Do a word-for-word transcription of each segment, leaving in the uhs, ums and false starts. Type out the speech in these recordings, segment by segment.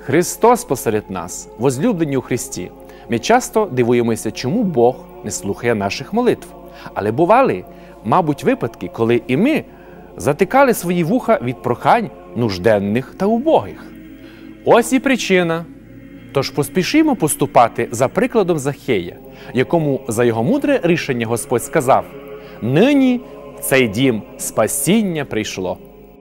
Христос посеред нас, возлюблені у Христі. Ми часто дивуємося, чому Бог не слухає наших молитв. Але бували, мабуть, випадки, коли і ми затикали свої вуха від прохань нужденних та убогих. Ось і причина. Тож поспішимо поступати за прикладом Захея, якому за його мудре рішення Господь сказав: «Нині в цей дім спасіння прийшло».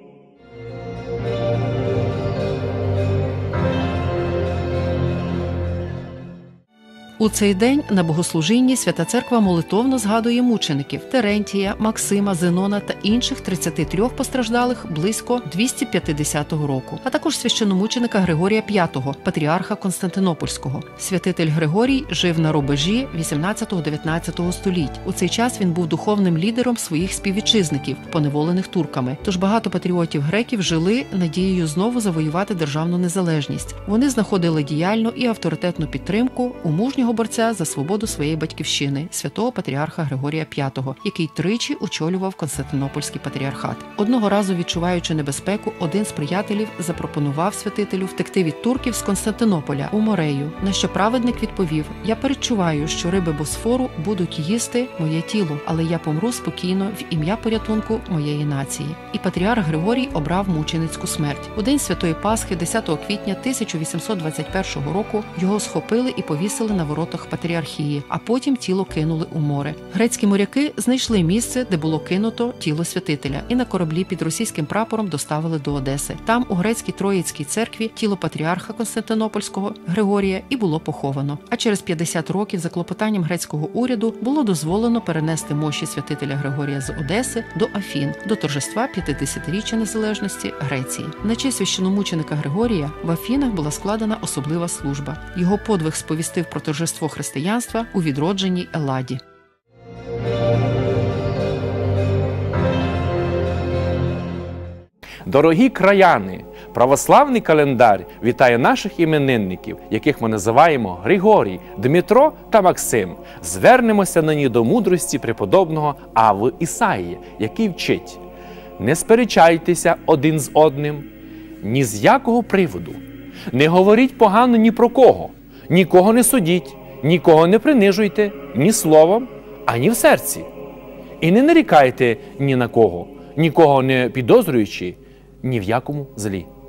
У цей день на богослужінні Свята Церква молитовно згадує мучеників Терентія, Максима, Зенона та інших тридцяти трьох постраждалих близько двісті п'ятдесятого року, а також священомученика Григорія П'ятого, патріарха Константинопольського. Святитель Григорій жив на рубежі вісімнадцятого-дев'ятнадцятого століть. У цей час він був духовним лідером своїх співвітчизників, поневолених турками. Тож багато патріотів-греків жили надією знову завоювати державну незалежність. Вони знаходили діяльну і авторитетну підтримку у мужнього борця за свободу своєї батьківщини, святого патріарха Григорія П'ятого, який тричі очолював Константинопольський патріархат. Одного разу, відчуваючи небезпеку, один з приятелів запропонував святителю втекти від турків з Константинополя у Морею, на що праведник відповів: «Я передчуваю, що риби Босфору будуть їсти моє тіло, але я помру спокійно в ім'я порятунку моєї нації». І патріарх Григорій обрав мученицьку смерть. У день Святої Пасхи, десятого квітня тисяча вісімсот двадцять першого року, його схопили і повісили на воротах патріархії, а потім тіло кинули у море. Грецькі моряки знайшли місце, де було кинуто тіло святителя, і на кораблі під російським прапором доставили до Одеси. Там, у грецькій Троїцькій церкві, тіло патріарха Константинопольського Григорія і було поховано. А через п'ятдесят років за клопотанням грецького уряду було дозволено перенести мощі святителя Григорія з Одеси до Афін, до торжества п'ятдесятиріччя незалежності Греції. На честь священомученика Григорія в Афінах була складена особлива служба. Його подвиг сповістив про торжество християнства у відродженій Елладі. Дорогі краяни, православний календар вітає наших іменинників, яких ми називаємо Григорій, Дмитро та Максим. Звернемося нині до мудрості преподобного Ави Ісаїя, який вчить: «Не сперечайтеся один з одним ні з якого приводу, не говоріть погано ні про кого, нікого не судіть, нікого не принижуйте ні словом, ані в серці. І не нарікайте ні на кого, нікого не підозрюючи ні в якому злі».